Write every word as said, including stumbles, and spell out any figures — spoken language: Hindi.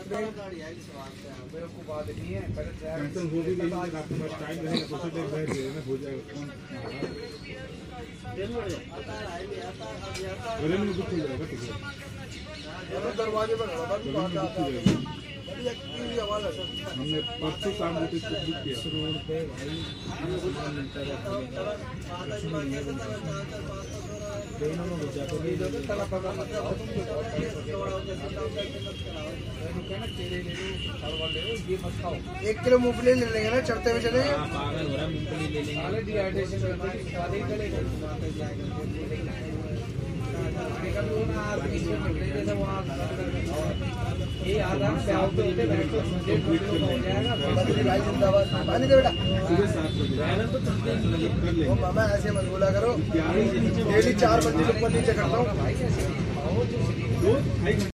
मेरे को बात नहीं है टेंशन हो भी गई है आपके पास टाइम रहेगा तो सब बैठ जाएगा हो जाएगा कौन अरे में बुक हो जाएगा ठीक है दरवाजे पर हमने परसों शाम को बुक किया रोड पे भाई दोनों में बचा तो नहीं दोनों तला पकड़ एक किलो मूंगफली ले लेंगे ना चढ़ते हुए चले पागल हो रहा मूंगफली ले लेंगे डिहाइड्रेशन ये आधा प्याज तो इधर बैठो हो जाएगा भाई जिंदाबाद पानी दे बेटा सुबह सात बजे तो चलते हैं मामा ऐसे मत बोला करो डेली चार बजे ऊपर नीचे करता हूँ